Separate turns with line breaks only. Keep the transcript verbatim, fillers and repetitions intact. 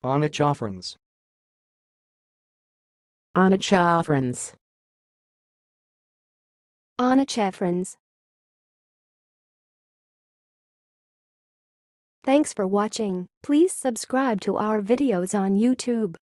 onychophorans,
onychophorans,
onychophorans. Thanks for watching. Please subscribe to our videos on YouTube.